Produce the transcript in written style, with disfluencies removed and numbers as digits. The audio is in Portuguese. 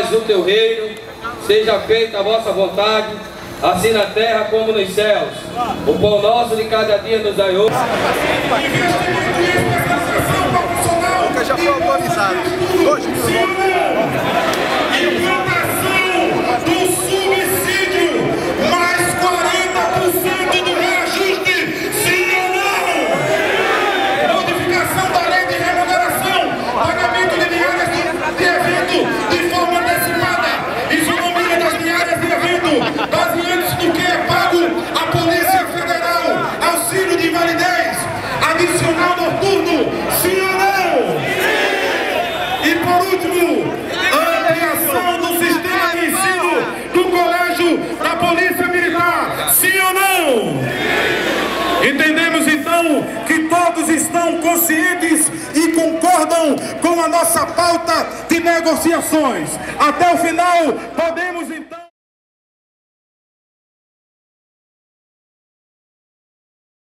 nós o teu reino, seja feita a vossa vontade, assim na terra como nos céus. O pão nosso de cada dia nos dai hoje. Nunca já foi autorizado. 2 mil do subsídio, mais 40% do reajuste, sim ou não? Modificação da lei de remuneração, pagamento de diárias de evento de forma antecipada, isonomia das diárias de evento, baseando-se no que é pago à Polícia Federal, auxílio de invalidez, adicional noturno, sim ou não? E por último, ampliação do sistema de ensino do colégio da Polícia Militar, sim ou não? Entendemos então que todos estão conscientes e concordam com a nossa pauta de negociações. Até o final, podemos então...